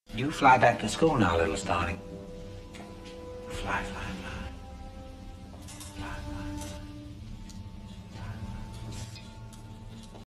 You fly back to school now, little Starling. Fly, fly, fly.